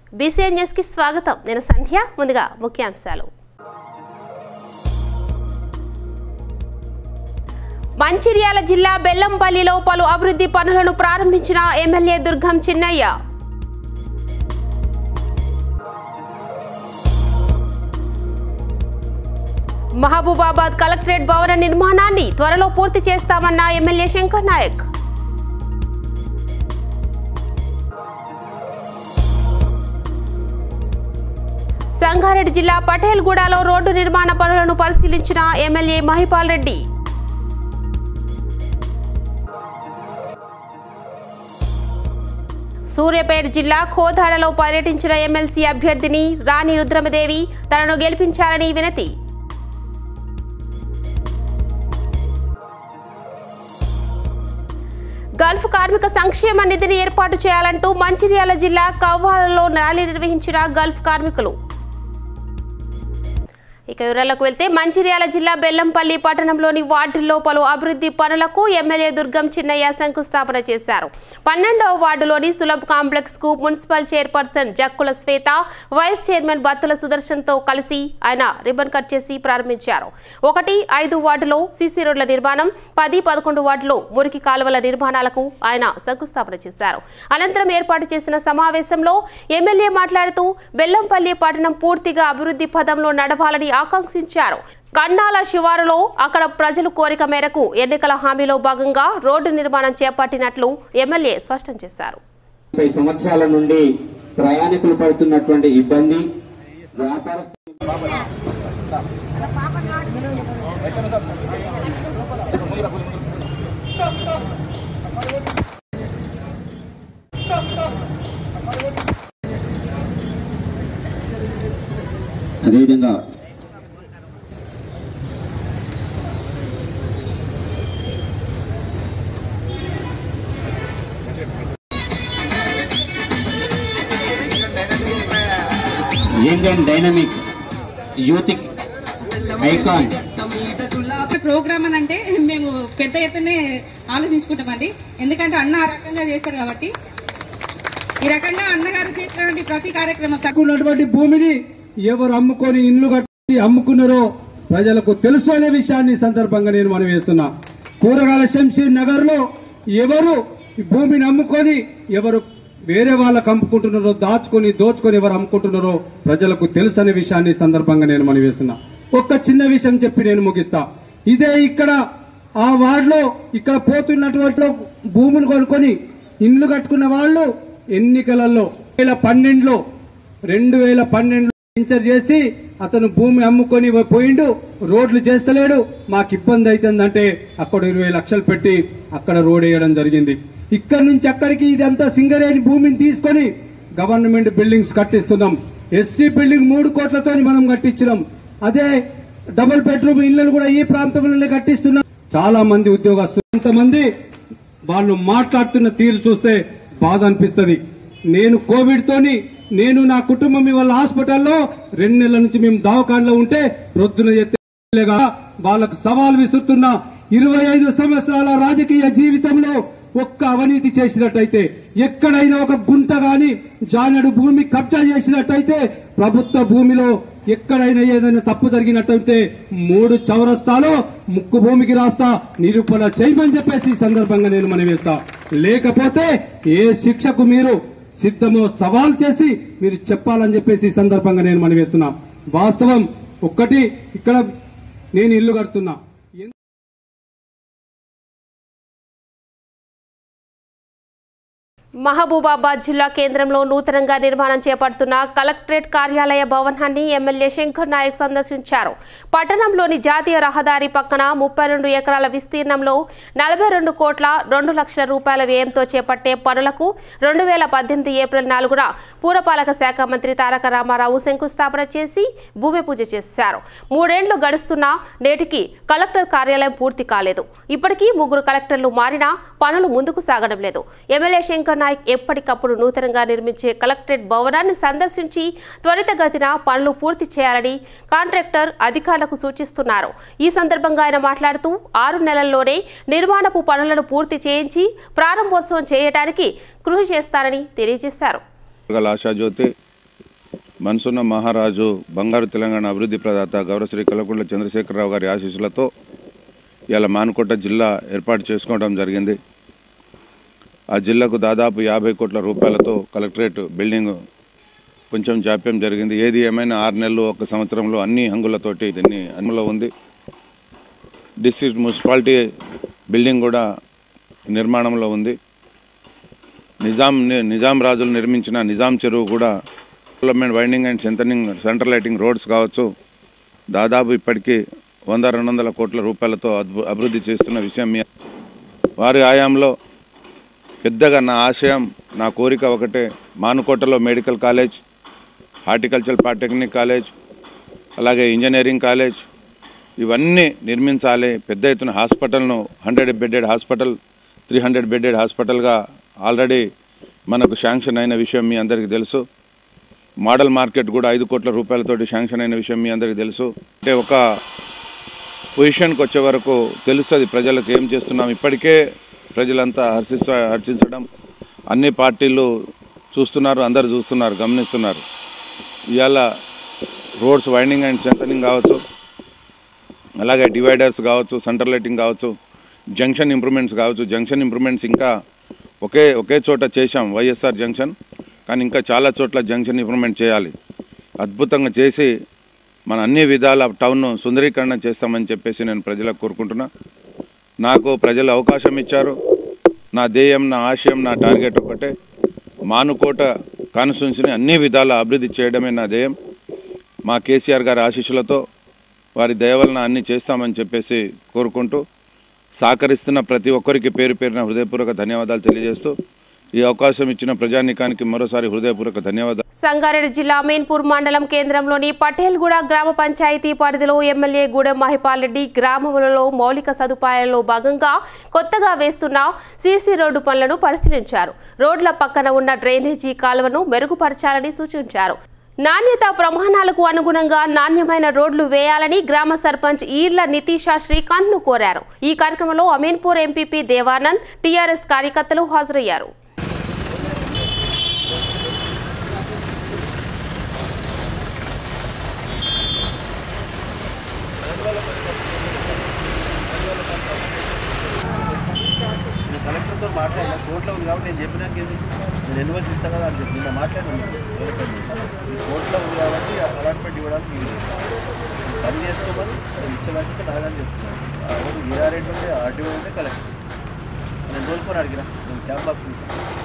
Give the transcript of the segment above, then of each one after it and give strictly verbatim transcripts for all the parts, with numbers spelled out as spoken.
BCN news కి స్వాగతం. నేను సంధ్య. ముందుగా ముఖ్యాంశాలు. మంచిర్యాల జిల్లా బెల్లంపల్లిలో పలు అభివృద్ధి పనులను ప్రారంభించిన ఎమ్మెల్యే దుర్గం చిన్నయ్య. మహబూబాబాద్ కలెక్టరేట్ భవన నిర్మాణాన్ని త్వరలో పూర్తి చేస్తామన్న ఎమ్మెల్యే శంకర్ నాయక్. సంగారెడ్డి జిల్లా పటేల్గూడలో రోడ్డు నిర్మాణ పనులను పరిశీలించిన ఎమ్మెల్యే మహిపాల్ రెడ్డి. సూర్యాపేట జిల్లా కోదాడలో పర్యటించిన ఎమ్మెల్సీ అభ్యర్థిని రాణి రుద్రమదేవి తనను గెలిపించాలని వినతి. గల్ఫ్ కార్మిక సంక్షేమ నిధిని ఏర్పాటు చేయాలంటూ మంచిర్యాల జిల్లా కవ్వాలలో ర్యాలీ నిర్వహించిన గల్ఫ్ కార్మికులు. ఇక వివరాలకు వెళ్తే మంచిర్యాల జిల్లా బెల్లంపల్లి పట్టణంలోని వార్డుల్లో పలు అభివృద్ధి పనులకు ఎమ్మెల్యే దుర్గం చిన్నయ్య శంకుస్థాపన చేశారు. పన్నెండవ వార్డులోని సులభ్ కాంప్లెక్స్ కు municipal chairperson Jakkula Swetha, vice chairman Battula Sudarshan తో కలిసి ఆయన రిబన్ కట్ చేసి ప్రారంభించారు. ఒకటి ఐదు వార్డులో సీసీ రోడ్ల నిర్మాణం, పది పదకొండు వార్డులో మురికి కాలువల నిర్మాణాలకు ఆయన శంకుస్థాపన చేశారు. అనంతరం ఏర్పాటు చేసిన సమావేశంలో ఎమ్మెల్యే మాట్లాడుతూ బెల్లంపల్లి పట్టణం పూర్తిగా అభివృద్ధి పదంలో నడవాలని ఆకాంక్షించారు. కన్నాల శివారులో అక్కడ ప్రజల కోరిక మేరకు ఎన్నికల హామీలో భాగంగా రోడ్డు నిర్మాణం చేపట్టినట్లు ఎమ్మెల్యే స్పష్టం చేశారు. ముప్పై సంవత్సరాల నుండి ప్రయాణికులు పడుతున్నటువంటి ఇబ్బంది, వ్యాపారస్తులు అదేవిధంగా young and dynamic youth icon programme అని అంటే మేము పెద్ద ఎత్తునే ఆలోచించుకుంటామండి. ఎందుకంటే అన్న ఆ రకంగా చేస్తారు కాబట్టి ఈ రకంగా అన్నగారు చేసినటువంటి ప్రతి కార్యక్రమం భూమిని ఎవరు అమ్ముకొని ఇల్లు కట్టి అమ్ముకున్నారో ప్రజలకు తెలుసు అనే విషయాన్ని సందర్భంగా నేను మనం వేస్తున్నా. కూరగాయల శంషీర్ నగర్ లో ఎవరు భూమిని అమ్ముకొని ఎవరు వేరే వాళ్ళకు అమ్ముకుంటున్నారో, దాచుకొని దోచుకొని ఎవరు అమ్ముకుంటున్నారో ప్రజలకు తెలుసు అనే విషయాన్ని సందర్భంగా నేను మనం వేస్తున్నా. ఒక్క చిన్న విషయం చెప్పి నేను ముగిస్తా. ఇదే ఇక్కడ ఆ వార్డులో ఇక్కడ పోతున్నటువంటి భూమిని కొనుక్కొని ఇండ్లు కట్టుకున్న వాళ్ళు ఎన్నికలలో వేల పన్నెండులో రెండు వేల పన్నెండులో వెంచర్ చేసి అతను భూమి అమ్ముకొని పోయిండు, రోడ్లు చేస్తలేడు, మాకు ఇబ్బంది అవుతుందంటే అక్కడ ఇరవై లక్షలు పెట్టి అక్కడ రోడ్ వేయడం జరిగింది. ఇక్కడ నుంచి అక్కడికి ఇదంతా సింగరేణి భూమిని తీసుకొని గవర్నమెంట్ బిల్డింగ్స్ కట్టిస్తున్నాం. ఎస్సీ బిల్డింగ్ మూడు కోట్లతో మనం కట్టించినాం. అదే డబుల్ బెడ్రూమ్ ఇళ్లను కూడా ఈ ప్రాంతంలోనే కట్టిస్తున్నాం. చాలా మంది ఉద్యోగస్తులు, కొంతమంది వాళ్ళు మాట్లాడుతున్న తీరు చూస్తే బాధ అనిపిస్తుంది. నేను కోవిడ్ తోని నేను నా కుటుంబం ఇవాళ హాస్పిటల్లో రెండు నెలల నుంచి మేము దవాఖానలో ఉంటే ప్రొద్దున ఎత్తేగా వాళ్ళకు సవాల్ విసురుతున్నా. ఇరవై ఐదు సంవత్సరాల రాజకీయ జీవితంలో ఒక్క అవినీతి చేసినట్టయితే, ఎక్కడైనా ఒక గుంట గాని జానడు భూమి కబ్జా చేసినట్టయితే, ప్రభుత్వ భూమిలో ఎక్కడైనా ఏదైనా తప్పు జరిగినట్టయితే మూడు చౌరస్తాలో ముక్కు భూమికి రాస్తా, నిరూపణ చేయమని చెప్పేసి ఈ సందర్భంగా నేను మనం వేస్తా. లేకపోతే ఏ శిక్షకు మీరు సిద్ధమో సవాల్ చేసి మీరు చెప్పాలని చెప్పేసి ఈ సందర్భంగా నేను మనం వేస్తున్నా. వాస్తవం ఒక్కటి, ఇక్కడ నేను ఇల్లు కడుతున్నా. మహబూబాబాద్ జిల్లా కేంద్రంలో నూతనంగా నిర్మాణం చేపడుతున్న కలెక్టరేట్ కార్యాలయ భవనాన్ని ఎమ్మెల్యే శంకర్ నాయక్ సందర్శించారు. పట్టణంలోని జాతీయ రహదారి పక్కన ముప్పై రెండు ఎకరాల విస్తీర్ణంలో నలభై రెండు కోట్ల రెండు లక్షల రూపాయల వ్యయంతో చేపట్టే పనులకు రెండు వేల పద్దెనిమిది ఏప్రిల్ నాలుగున పురపాలక శాఖ మంత్రి తారక రామారావు శంకుస్థాపన చేసి భూమి పూజ చేశారు. మూడేండ్లు గడుస్తున్నా నేటికి కలెక్టర్ కార్యాలయం పూర్తి కాలేదు. ఇప్పటికీ ముగ్గురు కలెక్టర్లు మారినా పనులు ముందుకు సాగడం లేదు. ఎమ్మెల్యే శంకర్ నాయక్ ఎప్పటికప్పుడు నూతనంగా నిర్మించే కలెక్టరేట్ భవనాన్ని సందర్శించి త్వరితగతిన పనులు పూర్తి చేయాలని కాంట్రాక్టర్ అధికారులకు సూచిస్తున్నారు. ఈ సందర్భంగా ఆయన మాట్లాడుతూ ఆరు నెలల్లోనే నిర్మాణపు పనులను పూర్తి చేయించి ప్రారంభోత్సవం చేయడానికి కృషి చేస్తారని తెలియజేశారు. ఆశాజ్యోతి మనసున్న మహారాజు బంగారు తెలంగాణ అభివృద్ధి ప్రదాత గౌరవ శ్రీ కల్వకుంట్ల చంద్రశేఖరరావు గారి ఆశీస్సులతో ఇలా మానుకోట జిల్లా ఏర్పాటు చేసుకోవడం జరిగింది. ఆ జిల్లాకు దాదాపు యాభై కోట్ల రూపాయలతో కలెక్టరేట్ బిల్డింగ్ కొంచెం జాప్యం జరిగింది. ఏది ఏమైనా ఆరు నెలలు ఒక సంవత్సరంలో అన్ని హంగులతోటి దీన్ని అమలులో ఉంది. డిస్ట్రిక్ట్ మున్సిపాలిటీ బిల్డింగ్ కూడా నిర్మాణంలో ఉంది. నిజాం నిజాం రాజులు నిర్మించిన నిజాం చెరువు కూడా development widening and centering central lighting roads కావచ్చు దాదాపు ఇప్పటికీ వంద రెండు వందల కోట్ల రూపాయలతో అభివృద్ధి చేస్తున్న విషయం మీ వారి ఆయాంలో పెద్దగా నా ఆశయం నా కోరిక ఒకటే, మానుకోటలో medical college, horticulture polytechnic college, అలాగే ఇంజనీరింగ్ కాలేజ్ ఇవన్నీ నిర్మించాలి. పెద్ద ఎత్తున హాస్పిటల్ను hundred bedded hospital three hundred bedded హాస్పిటల్గా ఆల్రెడీ మనకు శాంక్షన్ అయిన విషయం మీ అందరికీ తెలుసు. మోడల్ మార్కెట్ కూడా ఐదు కోట్ల రూపాయలతోటి శాంక్షన్ అయిన విషయం మీ అందరికీ తెలుసు. అంటే ఒక పొజిషన్కి వచ్చే వరకు తెలుస్తుంది ప్రజలకు ఏం చేస్తున్నాం. ఇప్పటికే ప్రజలంతా హర్షిస్త హర్షించడం అన్ని పార్టీలు చూస్తున్నారు, అందరు చూస్తున్నారు, గమనిస్తున్నారు. ఇవాళ రోడ్స్ వైండింగ్ అండ్ సెంటరింగ్ కావచ్చు, అలాగే డివైడర్స్ కావచ్చు, సెంటర్ లైటింగ్ కావచ్చు, జంక్షన్ ఇంప్రూవ్మెంట్స్ కావచ్చు. జంక్షన్ ఇంప్రూవ్మెంట్స్ ఇంకా ఒకే ఒకే చోట చేశాం వైఎస్ఆర్ జంక్షన్, కానీ ఇంకా చాలా చోట్ల జంక్షన్ ఇంప్రూవ్మెంట్ చేయాలి. అద్భుతంగా చేసి మన అన్ని విధాల టౌన్ను సుందరీకరణ చేస్తామని చెప్పేసి నేను ప్రజలకు కోరుకుంటున్నా. నాకు ప్రజలు అవకాశం ఇచ్చారు. నా ధ్యేయం, నా ఆశయం, నా టార్గెట్ ఒకటే, మానుకోట కాన్స్టిట్యున్సీని అన్ని విధాల అభివృద్ధి చేయడమే నా ధ్యేయం. మా కేసీఆర్ గారి ఆశీస్సులతో వారి దయ వలన అన్నీ చేస్తామని చెప్పేసి కోరుకుంటూ సహకరిస్తున్న ప్రతి ఒక్కరికి పేరు పేరున హృదయపూర్వక ధన్యవాదాలు తెలియజేస్తూ ఈ అవకాశం ఇచ్చిన ప్రజానీకానికి మరోసారి హృదయపూర్వక ధన్యవాదాలు. సంగారెడ్డి జిల్లా అమీన్పూర్ మండలం కేంద్రంలోని పటేల్గూడ గ్రామ పంచాయతీ పరిధిలో ఎమ్మెల్యే గూడెం మహిపాల్ రెడ్డి గ్రామంలో మౌలిక సదుపాయాలలో భాగంగా కొత్తగా వేస్తున్న సీసీ రోడ్డు పనులను పరిశీలించారు. రోడ్ల పక్కన ఉన్న డ్రైనేజీ కాలువను మెరుగుపరచాలని సూచించారు. నాణ్యత ప్రమాణాలకు అనుగుణంగా నాణ్యమైన రోడ్లు వేయాలని గ్రామ సర్పంచ్ ఈర్ల నితీషా శ్రీకాంత్ ను కోరారు. ఈ కార్యక్రమంలో అమీన్పూర్ ఎంపీపీ దేవానంద్, టీఆర్ఎస్ కార్యకర్తలు హాజరయ్యారు. కలెక్టర్తో మాట్లాడిన కోర్టులో ఉంది కాబట్టి నేను చెప్పినాక నేను ఎన్ఓసి ఇస్తాను కదా అని చెప్పి నిన్న మాట్లాడాను. ఈ కోర్టులో ఉంది కాబట్టి అలాట్మెంట్ ఇవ్వడానికి మీరు పని చేసుకోమని ఇచ్చేదానికి నాగని చెప్తున్నాను. ఏఆర్ఎడ్ ఉంటే ఆర్టీఓ ఉంటే కలెక్టర్ నేను కోరుకొని అడిగిన నేను క్యాంప్ ఆఫీస్.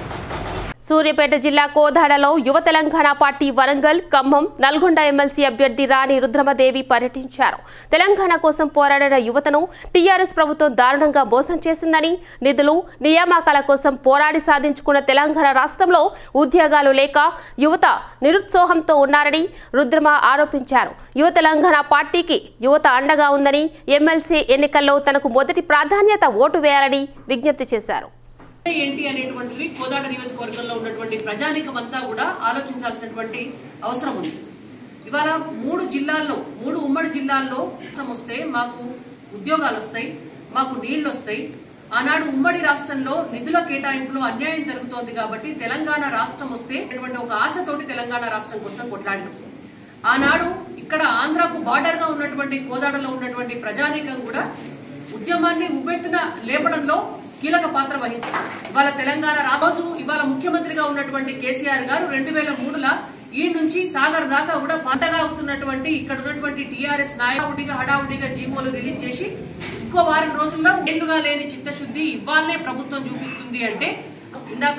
సూర్యాపేట జిల్లా కోదాడలో యువ తెలంగాణ పార్టీ వరంగల్, ఖమ్మం, నల్గొండ ఎమ్మెల్సీ అభ్యర్థి రాణి రుద్రమదేవి పర్యటించారు. తెలంగాణ కోసం పోరాడిన యువతను టీఆర్ఎస్ ప్రభుత్వం దారుణంగా మోసం చేసిందని, నిధులు, నియామకాల కోసం పోరాడి సాధించుకున్న తెలంగాణ రాష్ట్రంలో ఉద్యోగాలు లేక యువత నిరుత్సాహంతో ఉన్నారని రుద్రమ ఆరోపించారు. యువ తెలంగాణ పార్టీకి యువత అండగా ఉందని, ఎమ్మెల్సీ ఎన్నికల్లో తనకు మొదటి ప్రాధాన్యత ఓటు వేయాలని విజ్ఞప్తి చేశారు. ఏంటి అనేటువంటివి కోదాడ నియోజకవర్గంలో ఉన్నటువంటి ప్రజానీకం అంతా కూడా ఆలోచించాల్సినటువంటి అవసరం ఉంది. ఇవాళ మూడు జిల్లాల్లో మూడు ఉమ్మడి జిల్లాల్లో వస్తే మాకు ఉద్యోగాలు వస్తాయి, మాకు నీళ్లు వస్తాయి. ఆనాడు ఉమ్మడి రాష్ట్రంలో నిధుల కేటాయింపులో అన్యాయం జరుగుతోంది కాబట్టి తెలంగాణ రాష్ట్రం వస్తే అటువంటి ఒక ఆశతోటి తెలంగాణ రాష్ట్రం కోసం కొట్లాడినాం. ఆనాడు ఇక్కడ ఆంధ్రాకు బార్డర్ గా ఉన్నటువంటి కోదాడలో ఉన్నటువంటి ప్రజానీకం కూడా ఉద్యమాన్ని ఉవ్వెత్తున లేపడంలో కీలక పాత్ర వహించారు. ఇవాళ తెలంగాణ రాజు ఇవాళ ముఖ్యమంత్రిగా ఉన్నటువంటి కేసీఆర్ గారు రెండు వేల మూడుల ఈ నుంచి సాగర్ దాకా కూడా పంటగా అవుతున్నటువంటి ఇక్కడ ఉన్నటువంటి టీఆర్ఎస్ నాయకుడిగా హడావుడిగా జీవోలు రిలీజ్ చేసి ఇంకో వారం రోజుల్లో ఏళ్లుగా లేని చిత్తశుద్ధి ఇవాళనే ప్రభుత్వం చూపిస్తుంది అంటే ఇందాక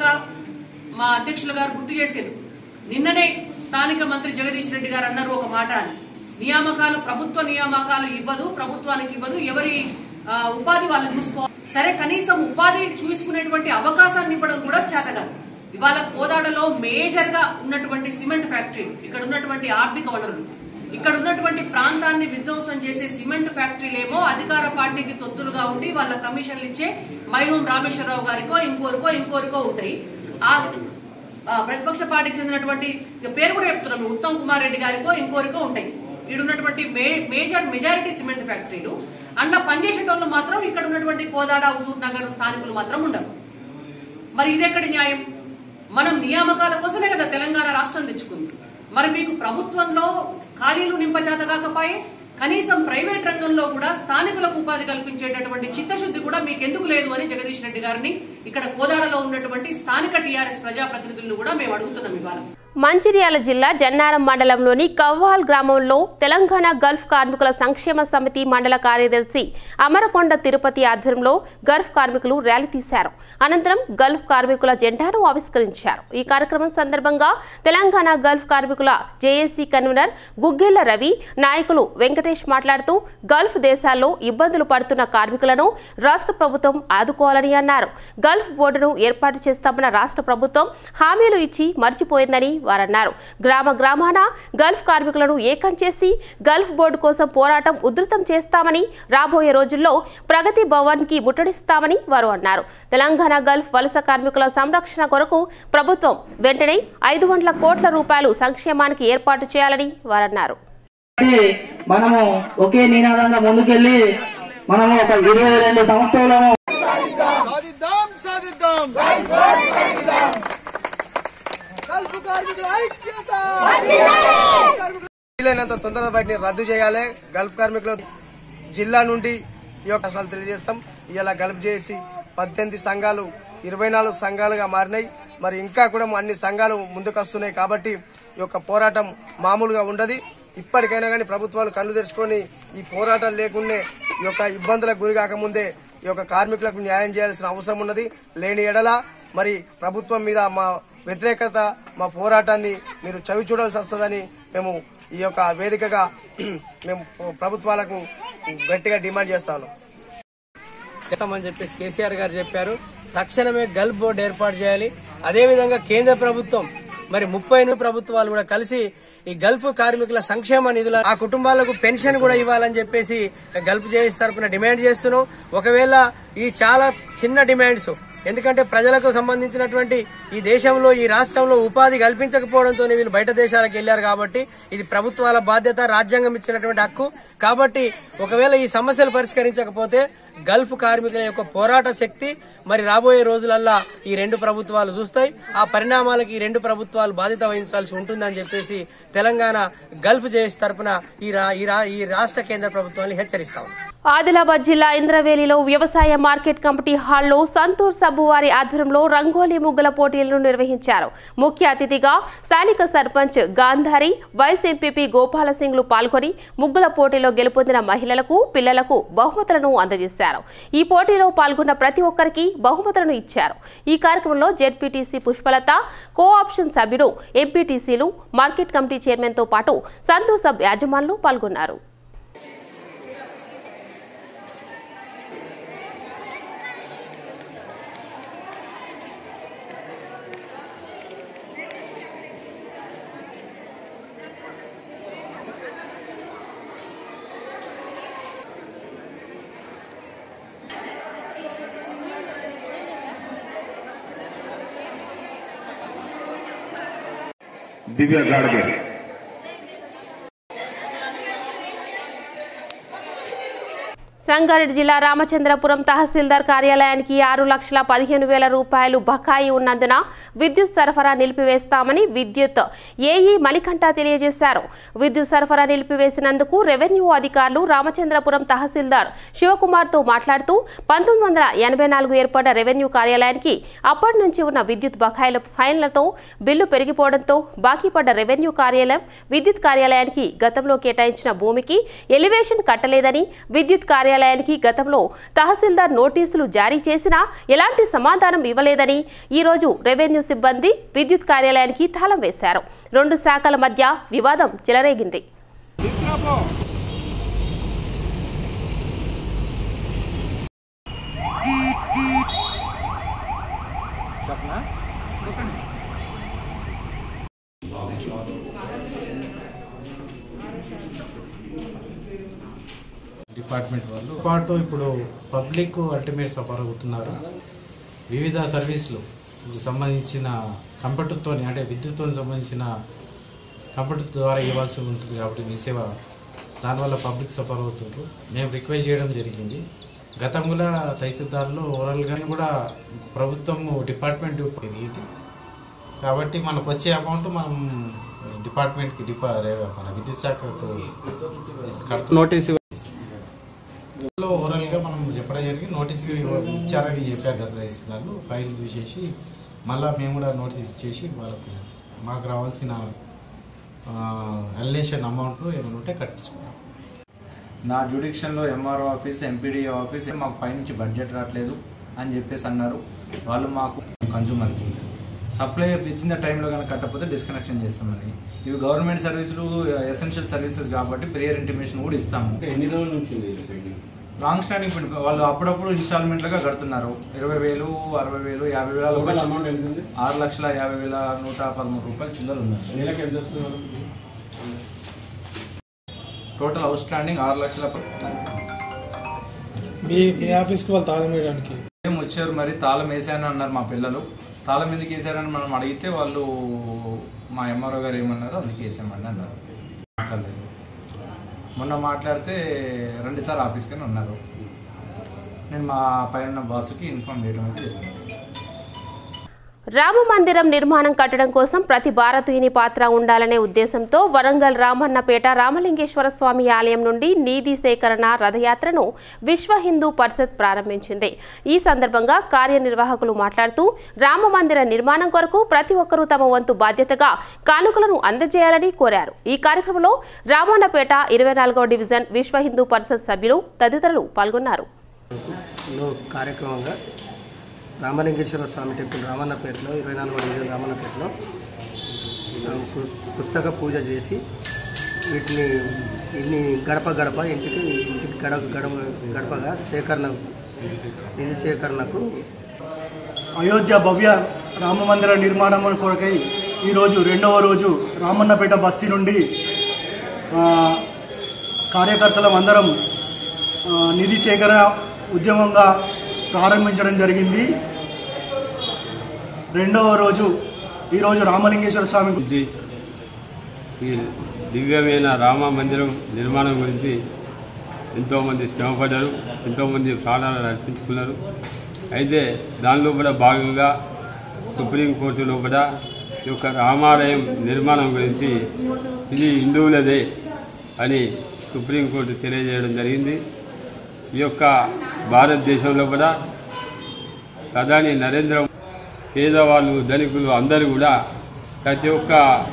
మా అధ్యక్షులు గారు గుర్తు చేశారు. నిన్ననే స్థానిక మంత్రి జగదీష్ రెడ్డి గారు అన్నారు ఒక మాట అని, నియామకాలు ప్రభుత్వ నియామకాలు ఇవ్వదు, ప్రభుత్వానికి ఇవ్వదు, ఎవరి ఉపాధి వాళ్ళు చూసుకోవాలి. సరే కనీసం ఉపాధి చూసుకునేటువంటి అవకాశాన్ని ఇవ్వడం కూడా చేతగాదు. ఇవాళ కోదాడలో మేజర్ గా ఉన్నటువంటి సిమెంట్ ఫ్యాక్టరీలు, ఇక్కడ ఉన్నటువంటి ఆర్థిక వనరులు, ఇక్కడ ఉన్నటువంటి ప్రాంతాన్ని విధ్వంసం చేసే సిమెంట్ ఫ్యాక్టరీలేమో అధికార పార్టీకి తొత్తులుగా ఉండి వాళ్ళ కమిషన్లు ఇచ్చే మైహోం రామేశ్వరరావు గారికో ఇంకోరికో ఇంకోరికో ఉంటాయి. ఆ ప్రతిపక్ష పార్టీకి చెందినటువంటి పేరు కూడా చెప్తున్నాను, ఉత్తమ్ కుమార్ రెడ్డి గారికో ఇంకోరికో ఉంటాయి. ఈడున్నటువంటి మేజర్ మెజారిటీ సిమెంట్ ఫ్యాక్టరీలు అట్లా పనిచేసేటోళ్ళు మాత్రం ఇక్కడ ఉన్నటువంటి కోదాడ, హుజూర్ నగర్ స్థానికులు మాత్రం ఉండరు. మరి ఇదెక్కడి న్యాయం? మనం నియామకాల కోసమే కదా తెలంగాణ రాష్ట్రం తెచ్చుకుంది. మరి మీకు ప్రభుత్వంలో ఖాళీలు నింపచేత కాకపోయే కనీసం ప్రైవేట్ రంగంలో కూడా స్థానికులకు ఉపాధి కల్పించేటటువంటి చిత్తశుద్ధి కూడా మీకు ఎందుకు లేదు అని జగదీష్ రెడ్డి గారిని ఇక్కడ కోదాడలో ఉన్నటువంటి స్థానిక టీఆర్ఎస్ ప్రజాప్రతినిధులను కూడా మేము అడుగుతున్నాం ఇవాళ. మంచిర్యాల జిల్లా జన్నారం మండలంలోని కవ్వాల్ గ్రామంలో తెలంగాణ గల్ఫ్ కార్మికుల సంక్షేమ సమితి మండల కార్యదర్శి అమరకొండ తిరుపతి ఆధ్వర్యంలో గల్ఫ్ కార్మికులు ర్యాలీ తీశారు. అనంతరం గల్ఫ్ కార్మికుల జెండాను ఆవిష్కరించారు. ఈ కార్యక్రమం సందర్భంగా తెలంగాణ గల్ఫ్ కార్మికుల జేఏసీ కన్వీనర్ గుగ్గిళ్ల రవి, నాయకులు వెంకటేష్ మాట్లాడుతూ గల్ఫ్ దేశాల్లో ఇబ్బందులు పడుతున్న కార్మికులను రాష్ట్ర ప్రభుత్వం ఆదుకోవాలని అన్నారు. గల్ఫ్ బోర్డును ఏర్పాటు చేస్తామన్న రాష్ట్ర ప్రభుత్వం హామీలు ఇచ్చి మర్చిపోయిందని వారన్నారు. గ్రామ గ్రామాన గల్ఫ్ కార్మికులను ఏకం చేసి గల్ఫ్ బోర్డు కోసం పోరాటం ఉధృతం చేస్తామని, రాబోయే రోజుల్లో ప్రగతి భవన్ కి ముట్టడిస్తామని వారు అన్నారు. తెలంగాణ గల్ఫ్ వలస కార్మికుల సంరక్షణ కొరకు ప్రభుత్వం వెంటనే ఐదు వందల కోట్ల రూపాయలు సంక్షేమానికి ఏర్పాటు చేయాలని వారన్నారు. మనము ఒకే నినాదంగా ముందుకెళ్లి మనము ఒక ఇరవై రెండు సంవత్సరాలను వీలైనంత తొందరగా వాటిని రద్దు చేయాలి. గల్ఫ్ కార్మికుల జిల్లా నుండి ఈ యొక్క కష్టాలు తెలియజేస్తాం. ఇలా గల్ఫ్ చేసి పద్దెనిమిది సంఘాలు ఇరవై నాలుగు సంఘాలుగా మారినాయి. మరి ఇంకా కూడా అన్ని సంఘాలు ముందుకు వస్తున్నాయి. కాబట్టి ఈ యొక్క పోరాటం మామూలుగా ఉండదు. ఇప్పటికైనా కానీ ప్రభుత్వాలు కళ్ళు తెరుచుకొని ఈ పోరాటాలు లేకుండే ఈ యొక్క ఇబ్బందులకు గురి కాకముందే ఈ యొక్క కార్మికులకు న్యాయం చేయాల్సిన అవసరం ఉన్నది. లేని ఎడల మరి ప్రభుత్వం మీద మా వ్యతిరేకత, మా పోరాటాన్ని మీరు చవి చూడాల్సి వస్తుందని మేము ఈ యొక్క వేదికగా మేము ప్రభుత్వాలకు గట్టిగా డిమాండ్ చేస్తాను అని చెప్పేసి కేసీఆర్ గారు చెప్పారు. తక్షణమే గల్ఫ్ బోర్డు ఏర్పాటు చేయాలి. అదేవిధంగా కేంద్ర ప్రభుత్వం మరి ముప్పై ప్రభుత్వాలు కూడా కలిసి ఈ గల్ఫ్ కార్మికుల సంక్షేమ నిధుల ఆ కుటుంబాలకు పెన్షన్ కూడా ఇవ్వాలని చెప్పేసి గల్ఫ్ జేఏసీ తరఫున డిమాండ్ చేస్తున్నాం. ఒకవేళ ఈ చాలా చిన్న డిమాండ్స్, ఎందుకంటే ప్రజలకు సంబంధించినటువంటి ఈ దేశంలో ఈ రాష్ట్రంలో ఉపాధి కల్పించకపోవడంతో వీళ్ళు బయట దేశాలకు వెళ్లారు. కాబట్టి ఇది ప్రభుత్వాల బాధ్యత, రాజ్యాంగం ఇచ్చినటువంటి హక్కు. కాబట్టి ఒకవేళ ఈ సమస్యలు పరిష్కరించకపోతే గల్ఫ్ కార్మికుల యొక్క పోరాట శక్తి మరి రాబోయే రోజులల్లా ఈ రెండు ప్రభుత్వాలు చూస్తాయి. ఆ పరిణామాలకు ఈ రెండు ప్రభుత్వాలు బాధ్యత వహించాల్సి ఉంటుందని చెప్పేసి తెలంగాణ గల్ఫ్ జేఏసీ తరఫున ఈ రాష్ట్ర కేంద్ర ప్రభుత్వాన్ని హెచ్చరిస్తాం. ఆదిలాబాద్ జిల్లా ఇంద్రవేలిలో వ్యవసాయ మార్కెట్ కమిటీ హాల్లో సంతూర్ సబ్బు వారి ఆధ్వర్యంలో రంగోలీ ముగ్గుల పోటీలను నిర్వహించారు. ముఖ్య అతిథిగా స్థానిక సర్పంచ్ గాంధారి, వైస్ ఎంపీపీ గోపాల సింగ్లు పాల్గొని ముగ్గుల పోటీలో గెలుపొందిన మహిళలకు, పిల్లలకు బహుమతులను అందజేశారు. ఈ పోటీలో పాల్గొన్న ప్రతి ఒక్కరికి బహుమతులను ఇచ్చారు. ఈ కార్యక్రమంలో జెడ్పీటీసీ పుష్పలత, కో ఆప్షన్ సభ్యుడు, ఎంపీటీసీలు, మార్కెట్ కమిటీ చైర్మన్ తో పాటు సంతూర్ సబ్ యాజమాన్లు పాల్గొన్నారు. दिव्या गाड़गे సంగారెడ్డి జిల్లా రామచంద్రపురం తహసీల్దార్ కార్యాలయానికి ఆరు లక్షల పదిహేను వేల రూపాయలు బకాయి ఉన్నందున విద్యుత్ సరఫరా నిలిపివేస్తామని విద్యుత్ ఏఈ మణికంఠ తెలియజేశారు. విద్యుత్ సరఫరా నిలిపివేసినందుకు రెవెన్యూ అధికారులు రామచంద్రపురం తహసీల్దార్ శివకుమార్తో మాట్లాడుతూ పంతొమ్మిది వందల ఎనభై నాలుగు ఏర్పడ్డ రెవెన్యూ కార్యాలయానికి అప్పటి నుంచి ఉన్న విద్యుత్ బకాయిల ఫైన్లతో బిల్లు పెరిగిపోవడంతో బాకీ పడ్డ రెవెన్యూ కార్యాలయం విద్యుత్ కార్యాలయానికి గతంలో కేటాయించిన భూమికి ఎలివేషన్ కట్టలేదని, విద్యుత్ కార్యాలయం కార్యాలయానికి గతంలో తహసీల్దార్ నోటీసులు జారీ చేసినా ఎలాంటి సమాధానం ఇవ్వలేదని ఈ రోజు రెవెన్యూ సిబ్బంది విద్యుత్ కార్యాలయానికి తాళం వేశారు. రెండు శాఖల మధ్య వివాదం చెలరేగింది. డిపార్ట్మెంట్ వాళ్ళు పాటు ఇప్పుడు పబ్లిక్ అల్టిమేట్ సఫర్ అవుతున్నారు. వివిధ సర్వీసులు సంబంధించిన కంప్యూటర్తో అంటే విద్యుత్తో సంబంధించిన కంప్యూటర్ ద్వారా ఇవ్వాల్సి ఉంటుంది కాబట్టి మీ సేవ దానివల్ల పబ్లిక్ సఫర్ అవుతుంటారు. మేము రిక్వెస్ట్ చేయడం జరిగింది. గతంలో తహసీల్దార్లో ఓవరాల్గా కూడా ప్రభుత్వం డిపార్ట్మెంట్ ఇది కాబట్టి మనకు వచ్చే అమౌంట్ మనం డిపార్ట్మెంట్కి డిపా మన విద్యుత్ శాఖకు నోటీస్ ఓవరాల్గా మనం చెప్పడం జరిగి నోటీస్ ఇచ్చారని చెప్పారు కదా రైతులు ఫైల్ చూసేసి మళ్ళీ మేము కూడా నోటీస్ ఇచ్చేసి వాళ్ళకు మాకు రావాల్సిన అలినేషన్ అమౌంట్ ఏమైనా ఉంటే కట్టించుకున్నాం. నా జ్యుడిక్షన్లో ఎంఆర్ఓ ఆఫీస్ ఎంపీడీ ఆఫీస్ మాకు పైనుంచి బడ్జెట్ రావట్లేదు అని చెప్పేసి అన్నారు. వాళ్ళు మాకు కన్జ్యూమర్కి సప్లై విత్ ఇన్ ద టైంలో కనుక కట్టకపోతే డిస్కనెక్షన్ చేస్తామని. ఇవి గవర్నమెంట్ సర్వీసులు ఎసెన్షియల్ సర్వీసెస్ కాబట్టి ప్రియర్ ఇంటిమేషన్ కూడా ఇస్తాము. ఎన్ని రోజుల నుంచి లాంగ్ స్టాండింగ్ వాళ్ళు అప్పుడప్పుడు ఇన్స్టాల్మెంట్లుగా కడుతున్నారు. ఇరవై వేలు అరవై వేలు యాభై వేల ఆరు లక్షల యాభై వేల నూట పదమూడు రూపాయలు చిల్లర ఉంది. టోటల్ అవుట్ స్టాండింగ్ ఆరు లక్షల మీ మీ ఆఫీస్కి వాళ్ళు తాళం వేయడానికి ఏం వచ్చారు. మరి తాళం వేసాను అన్నారు మా పిల్లలు. తాళం ఎందుకు వేసారని మనం అడిగితే వాళ్ళు మా ఎంఆర్ఓ గారు ఏమన్నారు అందుకే వేసామండి అన్నారు. మాట్లాడలేదు. మొన్న మాట్లాడితే రెండు సార్లు ఆఫీస్కి ఉన్నారు. నేను మా పైన బాసుకి ఇన్ఫార్మ్ చేయడం అయితే జరిగింది. రామ మందిరం నిర్మాణం కట్టడం కోసం ప్రతి భారతీయుని పాత్ర ఉండాలనే ఉద్దేశంతో వరంగల్ రామన్నపేట రామలింగేశ్వర స్వామి ఆలయం నుండి నిధి సేకరణ రథయాత్రను విశ్వ హిందూ పరిషత్ ప్రారంభించింది. ఈ సందర్భంగా కార్యనిర్వాహకులు మాట్లాడుతూ రామ మందిర నిర్మాణం కొరకు ప్రతి ఒక్కరూ తమ వంతు బాధ్యతగా కానుకలను అందజేయాలని కోరారు. ఈ కార్యక్రమంలో రామన్నపేట ఇరవై నాలుగవ డివిజన్ విశ్వ హిందూ పరిషత్ సభ్యులు తదితరులు పాల్గొన్నారు. రామలింగేశ్వర స్వామి టెంపుల్ రామన్నపేటలో ఇరవై నాలుగో డివిజన్ రామన్నపేటలో పుస్తక పూజ చేసి వీటిని ఇన్ని గడప గడప ఇంటికి ఇంటికి గడప గడప గడపగా సేకరణ నిధి సేకరణకు అయోధ్య భవ్య రామ మందిర నిర్మాణం కొరకై ఈరోజు రెండవ రోజు రామన్నపేట బస్తీ నుండి కార్యకర్తలం అందరం నిధి సేకరణ ఉద్యమంగా ప్రారంభించడం జరిగింది. రెండవ రోజు ఈరోజు రామలింగేశ్వర స్వామి ఈ దివ్యమైన రామ మందిరం నిర్మాణం గురించి ఎంతోమంది శ్రమపడ్డారు, ఎంతోమంది ప్రాణాలను అర్పించుకున్నారు. అయితే దానిలో కూడా భాగంగా సుప్రీంకోర్టులో కూడా ఈ యొక్క రామాలయం నిర్మాణం గురించి ఇది హిందువులదే అని సుప్రీంకోర్టు తెలియజేయడం జరిగింది. ఈ యొక్క భారతదేశంలో కూడా ప్రధాని నరేంద్ర పేదవాళ్ళు ధనికులు అందరూ కూడా ప్రతి ఒక్క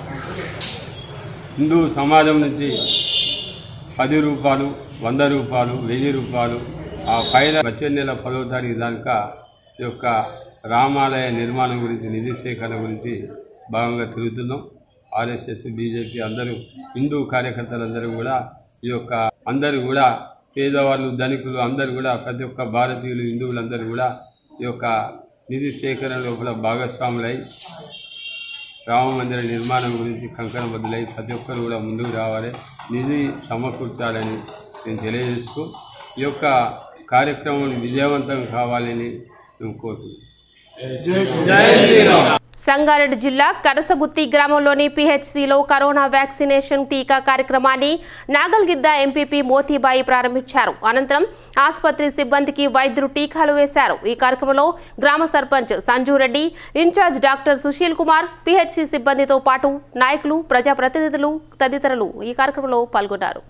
హిందూ సమాజం నుంచి పది రూపాయలు వంద రూపాయలు వెయ్యి రూపాయలు ఆ పైన వచ్చే నెల పదవ తారీఖు దాకా ఈ యొక్క రామాలయ నిర్మాణం గురించి నిధి సేకరణ గురించి భాగంగా తిరుగుతున్నాం. ఆర్ఎస్ఎస్ బీజేపీ అందరూ హిందూ కార్యకర్తలందరూ కూడా ఈ యొక్క అందరూ కూడా పేదవాళ్ళు ధనికులు అందరూ కూడా ప్రతి ఒక్క భారతీయులు హిందువులందరూ కూడా ఈ యొక్క నిధి సేకరణ లోపల భాగస్వాములై రామ మందిర నిర్మాణం గురించి కంకణబద్దులై ప్రతి ఒక్కరు కూడా ముందుకు రావాలి, నిధి సమకూర్చాలని నేను తెలియజేస్తూ ఈ యొక్క కార్యక్రమం విజయవంతం కావాలని మేము కోరుతున్నాం. సంగారెడ్డి జిల్లా కరసగుత్తి గ్రామంలోని పీహెచ్సీలో కరోనా వ్యాక్సినేషన్ టీకా కార్యక్రమాన్ని నాగల్గిద్ద ఎంపీపీ మోతీబాయి ప్రారంభించారు. అనంతరం ఆసుపత్రి సిబ్బందికి వైద్యులు టీకాలు వేశారు. ఈ కార్యక్రమంలో గ్రామ sarpanch Sanjureddy, incharge doctor Sushil Kumar, PHC సిబ్బందితో పాటు నాయకులు, ప్రజాప్రతినిధులు తదితరులు ఈ కార్యక్రమంలో పాల్గొన్నారు.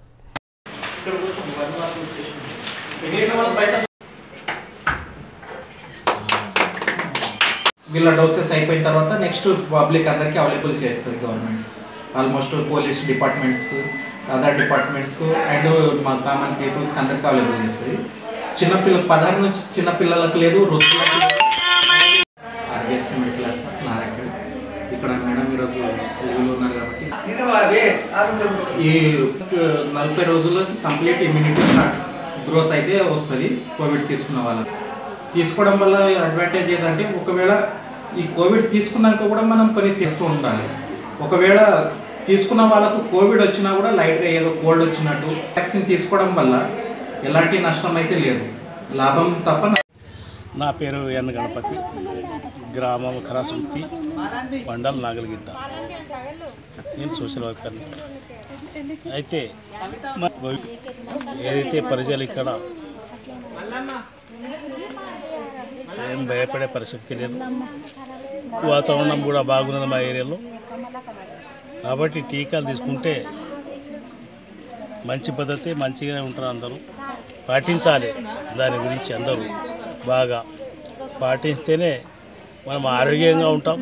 వీళ్ళ డోసెస్ అయిపోయిన తర్వాత నెక్స్ట్ పబ్లిక్ అందరికీ అవైలబుల్ చేస్తుంది గవర్నమెంట్. ఆల్మోస్ట్ పోలీస్ డిపార్ట్మెంట్స్కు, అదర్ డిపార్ట్మెంట్స్కు అండ్ మా కామన్ పీపుల్స్కి అందరికీ అవైలబుల్ చేస్తుంది. చిన్నపిల్ల పదహారు నుంచి చిన్నపిల్లలకు లేదు, వృద్ధులకు ఆర్బీఎస్కే మెడికల్ ఆఫీసర్ నారాయణ ఇక్కడ మేడం ఈరోజు లీవ్లో ఉన్నారు కాబట్టి ఈ నలభై రోజుల్లో కంప్లీట్ ఇమ్యూనిటీ స్టార్ట్ గ్రోత్ అయితే వస్తుంది. కోవిడ్ తీసుకున్న వాళ్ళకి తీసుకోవడం వల్ల అడ్వాంటేజ్ ఏంటంటే ఒకవేళ ఈ కోవిడ్ తీసుకున్నాక కూడా మనం పని చేస్తూ ఉండాలి. ఒకవేళ తీసుకున్న వాళ్ళకు కోవిడ్ వచ్చినా కూడా లైట్గా ఏదో కోల్డ్ వచ్చినట్టు వ్యాక్సిన్ తీసుకోవడం వల్ల ఎలాంటి నష్టం అయితే లేదు, లాభం తప్ప. నా పేరు ఎన్ గణపతి, గ్రామం కరసగుత్తి, మండల్ నాగల్గిద్ద. నేను సోషల్ వర్కర్ని. అయితే ఏదైతే ప్రజలు ఇక్కడ ఏం భయపడే పరిస్థితి లేదు. వాతావరణం కూడా బాగున్నది మా ఏరియాలో. కాబట్టి టీకాలు తీసుకుంటే మంచి పద్ధతి, మంచిగానే ఉంటారు. అందరూ పాటించాలి. దాని గురించి అందరూ బాగా పాటిస్తేనే మనం ఆరోగ్యంగా ఉంటాం.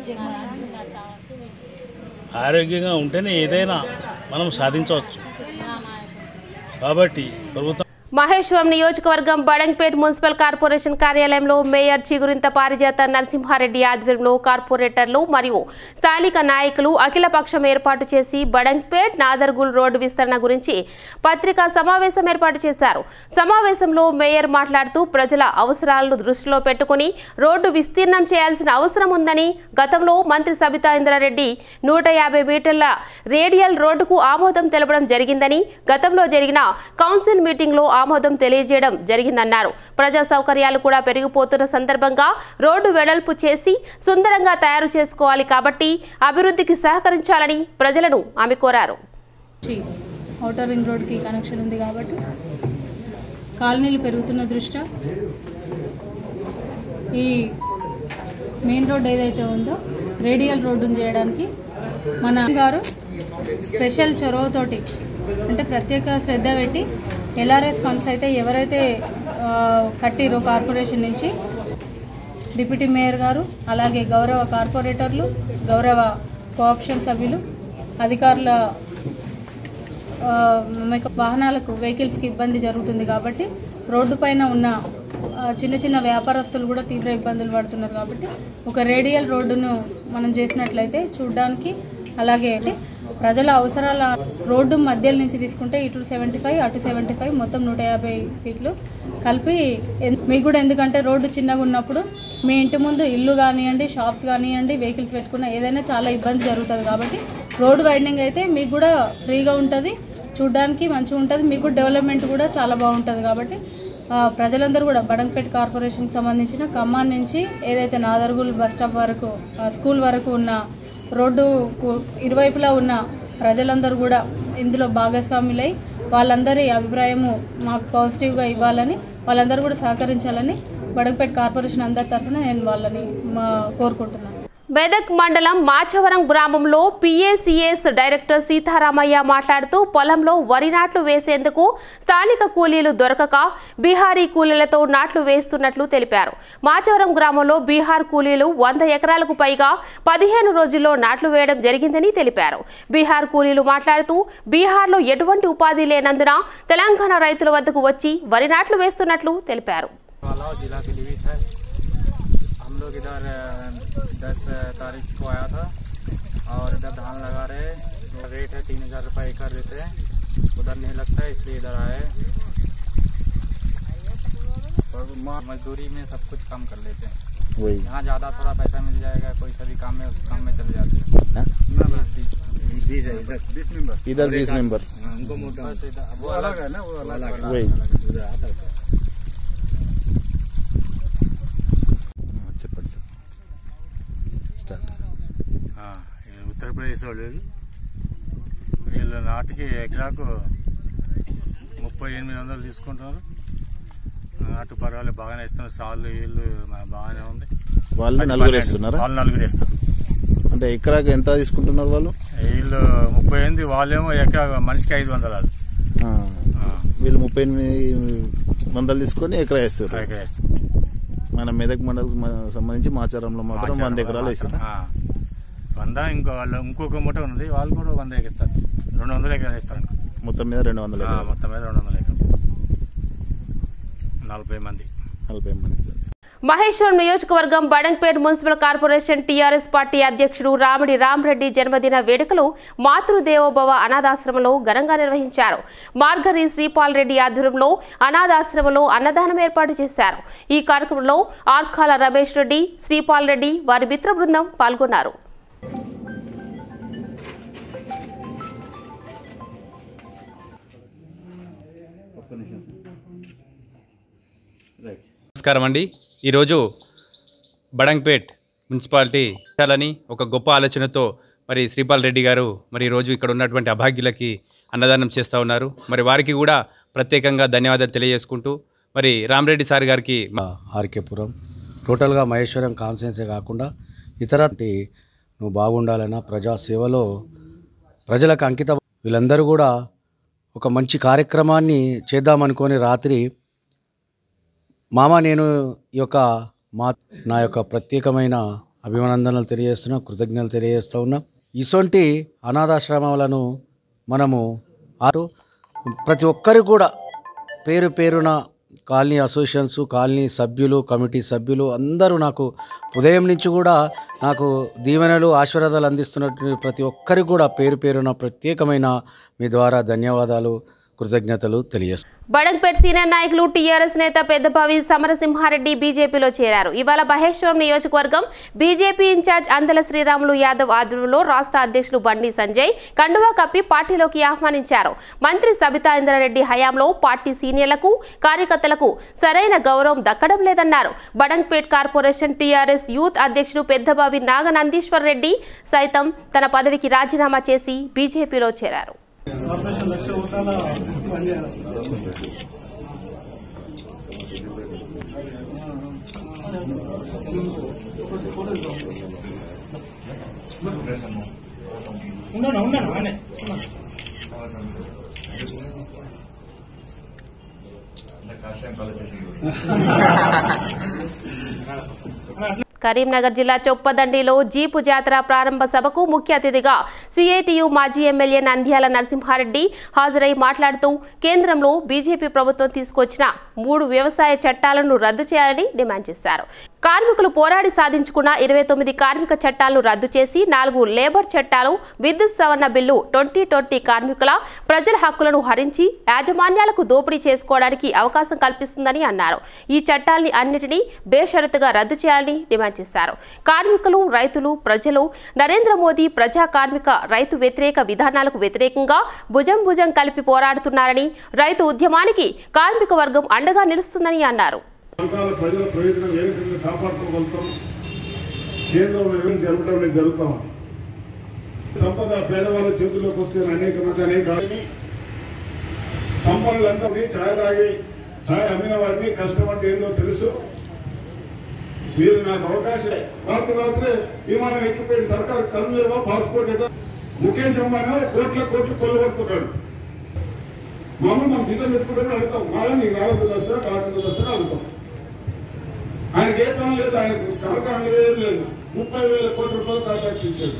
ఆరోగ్యంగా ఉంటేనే ఏదైనా మనం సాధించవచ్చు. కాబట్టి ప్రభుత్వం మహేశ్వరం నియోజకవర్గం బడంగ్పేట్ మున్సిపల్ కార్పొరేషన్ కార్యాలయంలో మేయర్ చిగురింత పారిజాత నరసింహారెడ్డి ఆధ్వర్యంలో కార్పొరేటర్లు మరియు స్థానిక నాయకులు అఖిలపక్షం ఏర్పాటు చేసి బడంగ్పేట్ నాదర్గుల్ రోడ్డు విస్తరణ గురించి పత్రికా సమావేశం ఏర్పాటు చేశారు. సమావేశంలో మేయర్ మాట్లాడుతూ ప్రజల అవసరాలను దృష్టిలో పెట్టుకుని రోడ్డు విస్తీర్ణం చేయాల్సిన అవసరం ఉందని, గతంలో మంత్రి సబితా ఇంద్రారెడ్డి నూట యాభై మీటర్ల రేడియల్ రోడ్డుకు ఆమోదం తెలపడం జరిగిందని, గతంలో జరిగిన కౌన్సిల్ మీటింగ్లో ఆమోదం తెలియజేయడం జరిగిందన్నారు. ప్రజా సౌకర్యాలు కూడా పెరిగిపోతున్న సందర్భంగా రోడ్డు వెడల్పు చేసి సుందరంగా తయారు చేసుకోవాలి కాబట్టి అభివృద్ధికి సహకరించాలని ప్రజలను ఆమె కోరారు. ఔటర్ రింగ్ రోడ్కి కనెక్షన్ ఉంది కాబట్టి కాలనీలు పెరుగుతున్న దృష్ట్యా ఈ మెయిన్ రోడ్ ఏదైతే ఉందో రేడియల్ రోడ్డును చేయడానికి మన గారు స్పెషల్ చొరవతోటి అంటే ప్రత్యేక శ్రద్ధ పెట్టి ఎల్ఆర్ఎస్ ఫండ్స్ అయితే ఎవరైతే కట్టిరో కార్పొరేషన్ నుంచి డిప్యూటీ మేయర్ గారు, అలాగే గౌరవ కార్పొరేటర్లు, గౌరవ కోఆప్షన్ సభ్యులు, అధికారుల వాహనాలకు వెహికల్స్కి ఇబ్బంది జరుగుతుంది కాబట్టి రోడ్డు పైన ఉన్న చిన్న చిన్న వ్యాపారస్తులు కూడా తీవ్ర ఇబ్బందులు పడుతున్నారు. కాబట్టి ఒక రేడియల్ రోడ్డును మనం చేసినట్లయితే చూడడానికి, అలాగే ప్రజల అవసరాల రోడ్డు మధ్యల నుంచి తీసుకుంటే ఇటు సెవెంటీ ఫైవ్ అటు సెవెంటీ ఫైవ్ మొత్తం నూట యాభై ఫీట్లు కలిపి మీకు కూడా, ఎందుకంటే రోడ్డు చిన్నగా ఉన్నప్పుడు మీ ఇంటి ముందు ఇల్లు కానివ్వండి, షాప్స్ కానివ్వండి, వెహికల్స్ పెట్టుకున్న ఏదైనా చాలా ఇబ్బంది జరుగుతుంది. కాబట్టి రోడ్డు వైడనింగ్ అయితే మీకు కూడా ఫ్రీగా ఉంటుంది, చూడడానికి మంచిగా ఉంటుంది, మీకు డెవలప్మెంట్ కూడా చాలా బాగుంటుంది. కాబట్టి ప్రజలందరూ కూడా బడంగ్పేట్ కార్పొరేషన్కి సంబంధించిన ఖమ్మం నుంచి ఏదైతే నాదర్గుల్ బస్ స్టాప్ వరకు స్కూల్ వరకు ఉన్న రోడ్డు ఇరువైపులా ఉన్న ప్రజలందరూ కూడా ఇందులో భాగస్వాములై వాళ్ళందరి అభిప్రాయము మాకు పాజిటివ్గా ఇవ్వాలని, వాళ్ళందరూ కూడా సహకరించాలని బడంగ్పేట్ కార్పొరేషన్ అందరి తరఫున నేను వాళ్ళని కోరుకుంటున్నాను. మెదక్ మండలం మాచవరం గ్రామంలో పిఏసిఎస్ డైరెక్టర్ సీతారామయ్య మాట్లాడుతూ పొలంలో వరి నాట్లు వేసేందుకు స్థానిక కూలీలు దొరకక బీహారీ కూలీలతో నాట్లు వేస్తున్నట్లు తెలిపారు. మాచవరం గ్రామంలో బీహార్ కూలీలు వంద ఎకరాలకు పైగా పదిహేను రోజుల్లో నాట్లు వేయడం జరిగిందని తెలిపారు. బీహార్ కూలీలు మాట్లాడుతూ బీహార్లో ఎటువంటి ఉపాధి లేనందున తెలంగాణ రైతుల వద్దకు వచ్చి వరి నాట్లు వేస్తున్నట్లు తెలిపారు. लोग इधर दस तारीख को आया था और इधर धान लगा रहे, रेट है तीन हजार रुपये एकड़ देते हैं, उधर नहीं लगता है इसलिए इधर आए। और मजदूरी में सब कुछ काम कर लेते हैं, यहाँ ज्यादा थोड़ा पैसा मिल जाएगा, कोई सभी काम में उस काम में चले जाते हैं। इधर बीस मेंबर वो अलग है ना, वो अलग है। ఉత్తరప్రదేశ్ వాళ్ళు వీళ్ళ నాటికి ఎకరాకు ముప్పై ఎనిమిది వందలు తీసుకుంటున్నారు. నాటు పర్వాలేదు, బాగానే ఇస్తున్నారు. సాళ్ళు వీళ్ళు బాగానే ఉంది. వాళ్ళు నలుగురు వేస్తున్నారా? వాళ్ళు నలుగురు వేస్తారు. అంటే ఎకరాకు ఎంత తీసుకుంటున్నారు వాళ్ళు? వీళ్ళు ముప్పై ఎనిమిది, వాళ్ళేమో ఎకరా మనిషికి ఐదు వందలు వాళ్ళు. వీళ్ళు ముప్పై ఎనిమిది వందలు తీసుకొని ఎకరా వేస్తారు. ఎకరా వేస్తారు. మన మెదక్ మండలికి సంబంధించి మాచారంలో మాత్రం వంద ఎకరాలు వేస్తారు. వంద ఇంకో వాళ్ళు ఇంకొక మూట ఉంది, వాళ్ళు కూడా వంద ఎకరిస్తారు. రెండు వందల ఎకరాలు వేస్తారు. మొత్తం మీద రెండు వందల మొత్తం మీద రెండు వందల ఎకరాలు నలభై మంది నలభై మంది మహేశ్వరం నియోజకవర్గం Badangpet municipal corporation TRS party అధ్యక్షుడు రామిడి రామరెడ్డి జన్మదిన వేడుకలు మాతృదేవోభవ అనాథాశ్రమంలో ఘనంగా నిర్వహించారు. మార్గరి శ్రీపాల్ రెడ్డి ఆధ్వర్యంలో అనాథాశ్రమంలో అన్నదానం ఏర్పాటు చేశారు. ఈ కార్యక్రమంలో ఆర్కాల రమేష్ రెడ్డి, శ్రీపాల్ రెడ్డి, వారి మిత్ర బృందం పాల్గొన్నారు. నమస్కారం అండి. ఈరోజు బడంగ్పేట్ మున్సిపాలిటీ చేయాలని ఒక గొప్ప ఆలోచనతో మరి శ్రీపాల్ రెడ్డి గారు మరి ఈరోజు ఇక్కడ ఉన్నటువంటి అభాగ్యులకి అన్నదానం చేస్తూ ఉన్నారు. మరి వారికి కూడా ప్రత్యేకంగా ధన్యవాదాలు తెలియజేసుకుంటూ మరి రామరెడ్డి సార్ గారికి ఆర్కేపురం టోటల్గా మహేశ్వరం కాన్స్టిట్యున్సీ కాకుండా ఇతర నువ్వు బాగుండాలన్నా ప్రజాసేవలో ప్రజలకు అంకిత వీళ్ళందరూ కూడా ఒక మంచి కార్యక్రమాన్ని చేద్దామనుకొని రాత్రి మామ నేను ఈ యొక్క మా నా యొక్క ప్రత్యేకమైన అభినందనలు తెలియజేస్తున్నా, కృతజ్ఞతలు తెలియజేస్తూ ఉన్నా. ఇటువంటి అనాథాశ్రమాలను మనము ఆరు ప్రతి ఒక్కరికి కూడా పేరు పేరున కాలనీ అసోసియేషన్స్, కాలనీ సభ్యులు, కమిటీ సభ్యులు అందరూ నాకు ఉదయం నుంచి కూడా నాకు దీవెనలు ఆశీర్వాదాలు అందిస్తున్నటువంటి ప్రతి ఒక్కరికి కూడా పేరు పేరున ప్రత్యేకమైన మీ ద్వారా ధన్యవాదాలు, కృతజ్ఞతలు తెలియజేస్తున్నాను. బడంగ్పేట్ సీనియర్ నాయకులు టీఆర్ఎస్ నేత పెద్దబావి సమరసింహారెడ్డి బీజేపీలో చేరారు. ఇవాళ మహేశ్వరం నియోజకవర్గం బీజేపీ ఇన్ఛార్జ్ అందల శ్రీరాములు యాదవ్ ఆధ్వర్యంలో రాష్ట్ర అధ్యక్షులు బండి సంజయ్ కండువా కప్పి పార్టీలోకి ఆహ్వానించారు. మంత్రి సబితా ఇంద్రారెడ్డి హయాంలో పార్టీ సీనియర్లకు, కార్యకర్తలకు సరైన గౌరవం దక్కడం లేదన్నారు. బడంగ్పేట్ కార్పొరేషన్ టీఆర్ఎస్ యూత్ అధ్యక్షుడు పెద్దబావి నాగనందీశ్వర్ రెడ్డి సైతం తన పదవికి రాజీనామా చేసి బీజేపీలో చేరారు. కరీంనగర్ జిల్లా చొప్పదండిలో జీపు జాతర ప్రారంభ సభకు ముఖ్య అతిథిగా సిఐటియు మాజీ ఎమ్మెల్యే నంద్యాల నరసింహారెడ్డి హాజరై మాట్లాడుతూ కేంద్రంలో బీజేపీ ప్రభుత్వం తీసుకొచ్చిన మూడు వ్యవసాయ చట్టాలను రద్దు చేయాలని డిమాండ్ చేశారు. కార్మికులు పోరాడి సాధించుకున్న ఇరవై తొమ్మిది కార్మిక చట్టాలను రద్దు చేసి నాలుగు లేబర్ చట్టాలు, విద్యుత్ సవరణ బిల్లు ట్వంటీ ట్వంటీ కార్మికుల ప్రజల హక్కులను హరించి యాజమాన్యాలకు దోపిడీ చేసుకోవడానికి అవకాశం కల్పిస్తుందని అన్నారు. ఈ చట్టాల్ని అన్నిటినీ బేషరతుగా రద్దు చేయాలని డిమాండ్ చేశారు. కార్మికులు, రైతులు, ప్రజలు నరేంద్ర మోదీ ప్రజా కార్మిక రైతు వ్యతిరేక విధానాలకు వ్యతిరేకంగా భుజం భుజం కలిపి పోరాడుతున్నారని, రైతు ఉద్యమానికి కార్మిక వర్గం అండగా నిలుస్తుందని అన్నారు. ప్రజల ప్రయోజనం ఏ రకంగా కాపాడుకోగలుగుతాం, కేంద్రంలో ఏమేమి జరగడం అనేది జరుగుతూ ఉంది. సంపద పేదవాళ్ళ చేతుల్లోకి వస్తే అనేక మంది అనేక సంపన్నులందరినీ ఛాయ్ తాగి ఛాయ్ అమ్మిన వారిని కష్టం అంటే ఏందో తెలుసు. మీరు నాకు అవకాశం రాత్రి రాత్రే విమానం ఎక్కిపోయిన సర్కారు కన్ను లేవా, పాస్పోర్ట్ ఎట ముఖేష్ అంబానీ కోట్ల కోట్లు కొల్లగొడుతున్నాడు. మామూలు మనం జీతం పెట్టుకుంటే అడుగుతాం, మాలా నీకు రావద్దు వస్తా కాకుండా వస్తా అడుగుతాం. ఆయనకి ఏ పని లేదు, ఆయనకు కార్ఖాన లేదు లేదు ముప్పై వేల కోట్ల రూపాయలు కాంట్రాక్ట్ ఇచ్చాడు.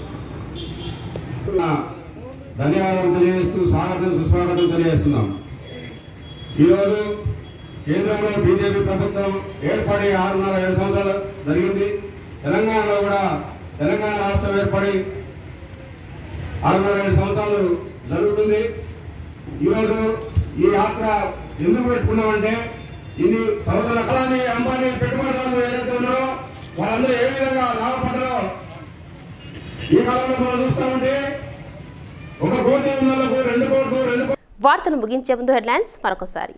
ధన్యవాదాలు తెలియజేస్తూ స్వాగతం సుస్వాగతం తెలియజేస్తున్నాం. ఈరోజు కేంద్రంలో బీజేపీ ప్రభుత్వం ఏర్పడి ఆరున్నర ఏడు సంవత్సరాలు జరిగింది. తెలంగాణలో కూడా తెలంగాణ రాష్ట్రం ఏర్పడి ఆరున్నర ఏడు సంవత్సరాలు జరుగుతుంది. ఈరోజు ఈ యాత్ర ఎందుకు పెట్టుకున్నామంటే ఇది సోదరుల కళాని అంబానీ పెట్టుబడిదారులు ఏదైతే ఉన్నారో వాళ్ళందరూ ఏ విధంగా లాభపడ్డారో ఈ కాలంలో మనం చూస్తామంటే ఒక కోటి ఉన్నలకు రెండు కోట్లు రెండు వార్తను ముగించే ముందు హెడ్లైన్స్ మరొకసారి.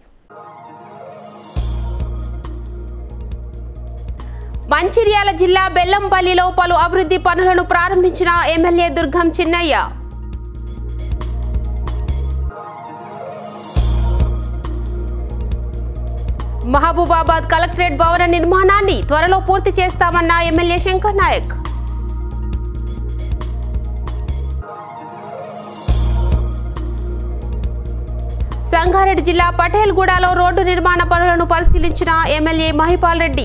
మంచిర్యాల జిల్లా బెల్లంపల్లిలో పలు అభివృద్ధి పనులను ప్రారంభించిన ఎమ్మెల్యే దుర్గం చిన్నయ్య. మహబూబాబాద్ కలెక్టరేట్ భవన నిర్మాణాన్ని త్వరలో పూర్తి చేస్తామన్న ఎమ్మెల్యే శంకర్ నాయక్. సంగారెడ్డి జిల్లా పటేల్గూడలో రోడ్డు నిర్మాణ పనులను పరిశీలించిన ఎమ్మెల్యే మహిపాల్ రెడ్డి.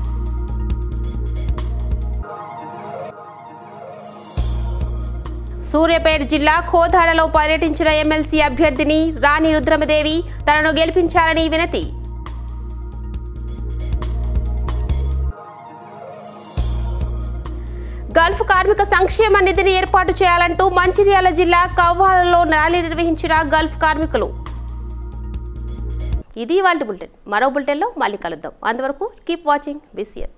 సూర్యాపేట జిల్లా కోదాడలో పర్యటించిన ఎమ్మెల్సీ అభ్యర్థిని రాణి రుద్రమదేవి తనను గెలిపించాలని వినతి. గల్ఫ్ కార్మిక సంక్షేమ నిధిని ఏర్పాటు చేయాలంటూ మంచిర్యాల జిల్లా కవ్వాలలో ర్యాలీ నిర్వహించిన గల్ఫ్ కార్మికులు. ఇది ఇవాల్టి బులెటిన్. మరో బులెటిన్లో మళ్ళీ కలుద్దాం. అంతవరకు కీప్ వాచింగ్ బిసిఎన్.